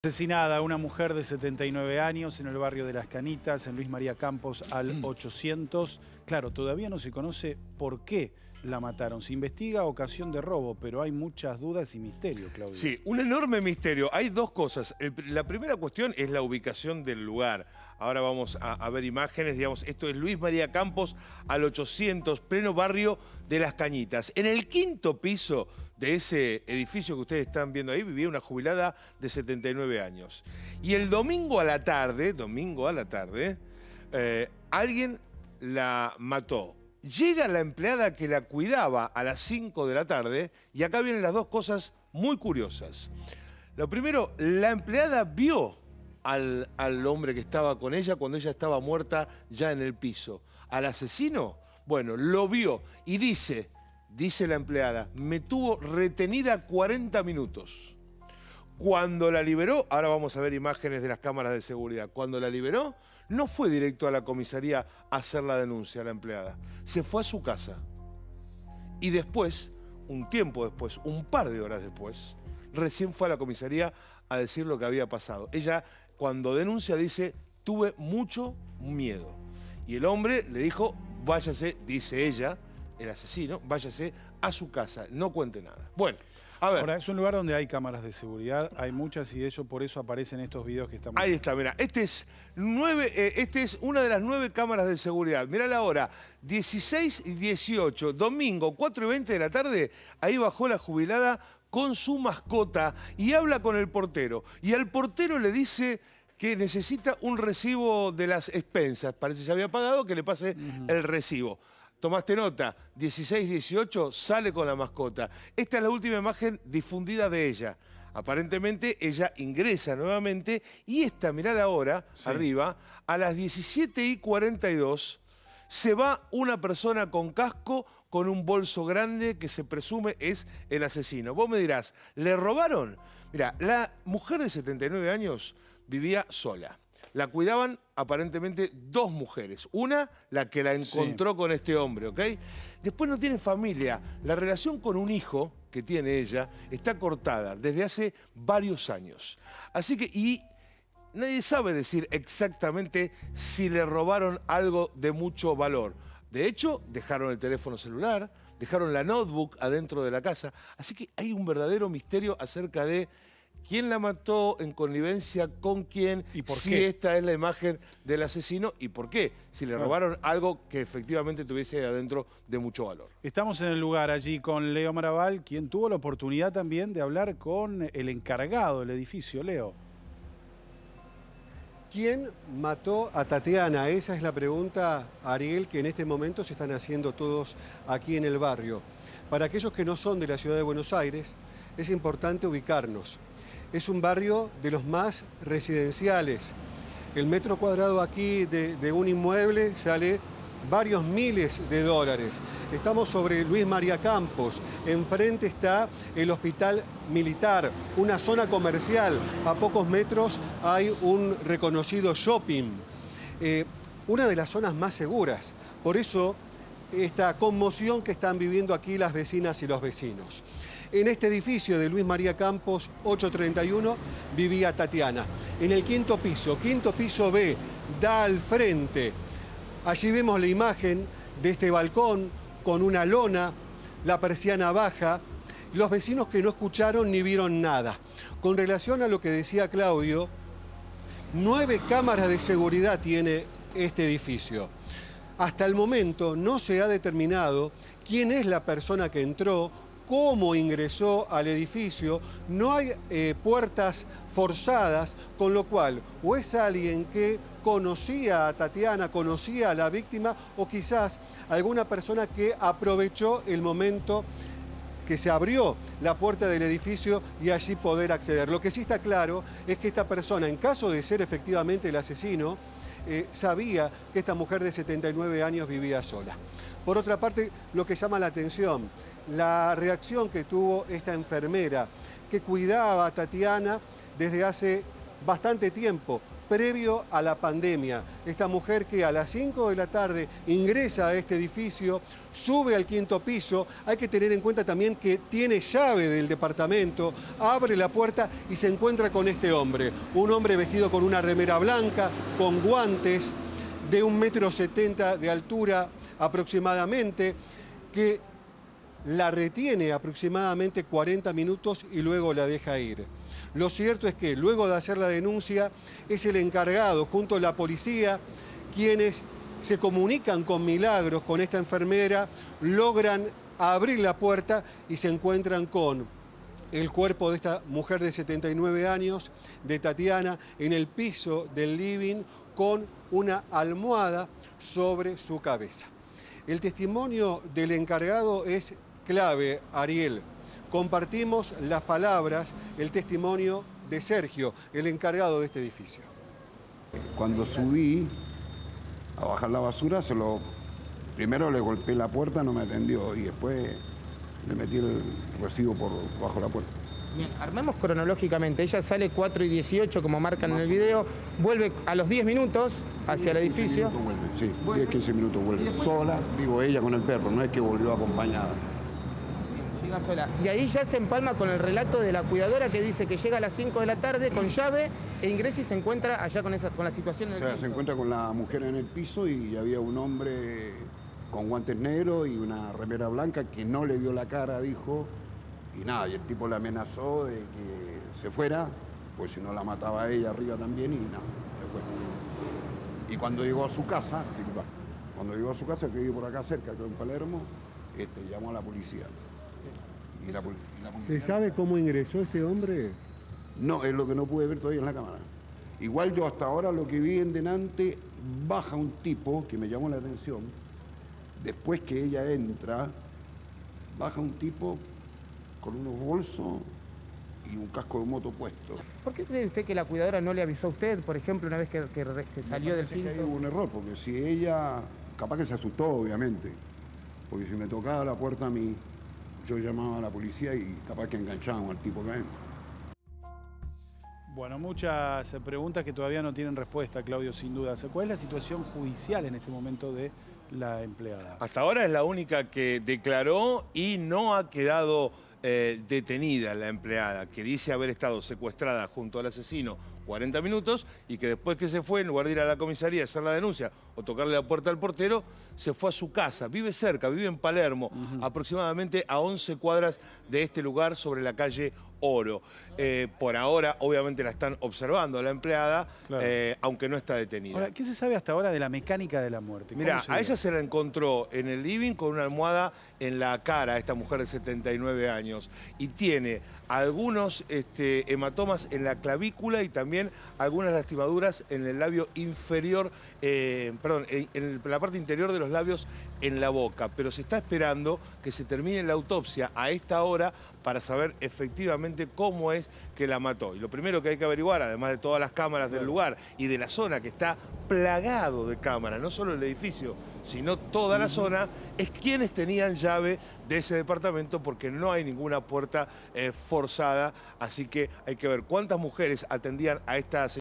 Asesinada una mujer de 79 años en el barrio de Las Canitas, en Luis María Campos al 800. Claro, todavía no se conoce por qué la mataron. Se investiga ocasión de robo, pero hay muchas dudas y misterio, Claudio. Sí, un enorme misterio. Hay dos cosas. La primera cuestión es la ubicación del lugar. Ahora vamos a ver imágenes, digamos, esto es Luis María Campos al 800, pleno barrio de Las Cañitas. En el quinto piso de ese edificio que ustedes están viendo ahí, vivía una jubilada de 79 años. Y el domingo a la tarde, alguien la mató. Llega la empleada que la cuidaba a las 5 de la tarde y acá vienen las dos cosas muy curiosas. Lo primero, la empleada vio al hombre que estaba con ella cuando ella estaba muerta ya en el piso. Al asesino, bueno, lo vio y dice la empleada, me tuvo retenida 40 minutos. Cuando la liberó, ahora vamos a ver imágenes de las cámaras de seguridad, cuando la liberó, no fue directo a la comisaría a hacer la denuncia a la empleada. Se fue a su casa. Y después, un tiempo después, un par de horas después, recién fue a la comisaría a decir lo que había pasado. Ella, cuando denuncia, dice, tuve mucho miedo. Y el hombre le dijo, váyase, dice ella, el asesino, váyase a su casa, no cuente nada. Bueno, a ver. Ahora, es un lugar donde hay cámaras de seguridad, hay muchas y de ello por eso aparecen estos videos que estamos Ahí está, mira, este es una de las 9 cámaras de seguridad. Mirá la hora, 16 y 18, domingo, 4 y 20 de la tarde, ahí bajó la jubilada con su mascota y habla con el portero. Y al portero le dice que necesita un recibo de las expensas. Parece que ya había pagado, que le pase el recibo. Tomaste nota, 16-18 sale con la mascota. Esta es la última imagen difundida de ella. Aparentemente ella ingresa nuevamente y esta, mirá la hora, arriba, a las 17:42 se va una persona con casco con un bolso grande que se presume es el asesino. Vos me dirás, ¿le robaron? Mirá, la mujer de 79 años vivía sola. La cuidaban aparentemente 2 mujeres. Una, la que la encontró con este hombre, ¿ok? Después no tiene familia. La relación con un hijo que tiene ella está cortada desde hace varios años. Así que, y nadie sabe decir exactamente si le robaron algo de mucho valor. De hecho, dejaron el teléfono celular, dejaron la notebook adentro de la casa. Así que hay un verdadero misterio acerca de quién la mató, en connivencia con quién, ¿Y por si qué? esta es la imagen del asesino y por qué, si le robaron algo que efectivamente tuviese ahí adentro de mucho valor. Estamos en el lugar allí con Leo Maraval, quien tuvo la oportunidad también de hablar con el encargado del edificio. Leo. ¿Quién mató a Tatiana? Esa es la pregunta, Ariel, que en este momento se están haciendo todos aquí en el barrio. Para aquellos que no son de la ciudad de Buenos Aires, es importante ubicarnos. Es un barrio de los más residenciales. El metro cuadrado aquí de un inmueble sale varios miles de dólares. Estamos sobre Luis María Campos. Enfrente está el Hospital Militar, una zona comercial. A pocos metros hay un reconocido shopping. Una de las zonas más seguras. Por eso, esta conmoción que están viviendo aquí las vecinas y los vecinos. En este edificio de Luis María Campos, 831, vivía Tatiana. En el quinto piso B, da al frente. Allí vemos la imagen de este balcón con una lona, la persiana baja, los vecinos que no escucharon ni vieron nada. Con relación a lo que decía Claudio, 9 cámaras de seguridad tiene este edificio. Hasta el momento no se ha determinado quién es la persona que entró, cómo ingresó al edificio, no hay puertas forzadas, con lo cual o es alguien que conocía a Tatiana, conocía a la víctima, o quizás alguna persona que aprovechó el momento que se abrió la puerta del edificio y allí poder acceder. Lo que sí está claro es que esta persona, en caso de ser efectivamente el asesino, sabía que esta mujer de 79 años vivía sola. Por otra parte, lo que llama la atención, la reacción que tuvo esta enfermera que cuidaba a Tatiana desde hace bastante tiempo, previo a la pandemia. Esta mujer que a las 5 de la tarde ingresa a este edificio, sube al 5º piso, hay que tener en cuenta también que tiene llave del departamento, abre la puerta y se encuentra con este hombre. Un hombre vestido con una remera blanca, con guantes, de 1,70 m de altura aproximadamente, que la retiene aproximadamente 40 minutos y luego la deja ir. Lo cierto es que luego de hacer la denuncia es el encargado junto a la policía quienes se comunican con Milagros, con esta enfermera, logran abrir la puerta y se encuentran con el cuerpo de esta mujer de 79 años, de Tatiana, en el piso del living con una almohada sobre su cabeza. El testimonio del encargado es clave, Ariel. Compartimos las palabras, el testimonio de Sergio, el encargado de este edificio. Cuando subí a bajar la basura, primero le golpeé la puerta, no me atendió, y después le metí el recibo por bajo la puerta. Bien, armamos cronológicamente. Ella sale 4:18, como marcan en el video, vuelve a los 10 minutos hacia el edificio. 15 minutos vuelve, sí, 10-15 minutos vuelve. Sola, digo ella con el perro, no es que volvió acompañada. Llega sola. Y ahí ya se empalma con el relato de la cuidadora que dice que llega a las 5 de la tarde con llave e ingresa y se encuentra allá con la situación en el Se encuentra con la mujer en el piso y había un hombre con guantes negros y una remera blanca que no le vio la cara, dijo. Y nada, y el tipo le amenazó de que se fuera, pues si no la mataba a ella arriba también, y nada, se fue. Y cuando llegó a su casa, que vive por acá cerca, que en Palermo, llamó a la policía. Y la policía. ¿Se sabe cómo ingresó este hombre? No, es lo que no pude ver todavía en la cámara. Igual yo hasta ahora lo que vi en delante, baja un tipo que me llamó la atención. Después que ella entra, baja un tipo con unos bolsos y un casco de moto puesto. ¿Por qué cree usted que la cuidadora no le avisó a usted, por ejemplo, una vez que salió del quinto? quinto? Hubo un error, porque si ella, capaz que se asustó, obviamente, porque si me tocaba la puerta a mí, yo llamaba a la policía y capaz que enganchaban al tipo que adentro. Bueno, muchas preguntas que todavía no tienen respuesta, Claudio, sin duda. ¿Cuál es la situación judicial en este momento de la empleada? Hasta ahora es la única que declaró y no ha quedado detenida la empleada, que dice haber estado secuestrada junto al asesino 40 minutos y que después que se fue, en lugar de ir a la comisaría a hacer la denuncia o tocarle la puerta al portero, se fue a su casa. Vive cerca, vive en Palermo, aproximadamente a 11 cuadras de este lugar sobre la calle Oro. Por ahora, obviamente, la están observando a la empleada, claro, aunque no está detenida. Ahora, ¿qué se sabe hasta ahora de la mecánica de la muerte? Mira, a ella se la encontró en el living con una almohada en la cara, esta mujer de 79 años, y tiene algunos hematomas en la clavícula y también algunas lastimaduras en el labio inferior, en la parte interior de los labios en la boca, pero se está esperando que se termine la autopsia a esta hora para saber efectivamente cómo es que la mató. Y lo primero que hay que averiguar, además de todas las cámaras del lugar y de la zona que está plagado de cámaras, no solo el edificio, sino toda la zona, es quiénes tenían llave de ese departamento, porque no hay ninguna puerta forzada, así que hay que ver cuántas mujeres atendían a esta señora.